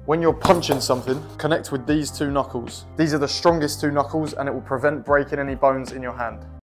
When you're punching something, connect with these two knuckles. These are the strongest two knuckles and it will prevent breaking any bones in your hand.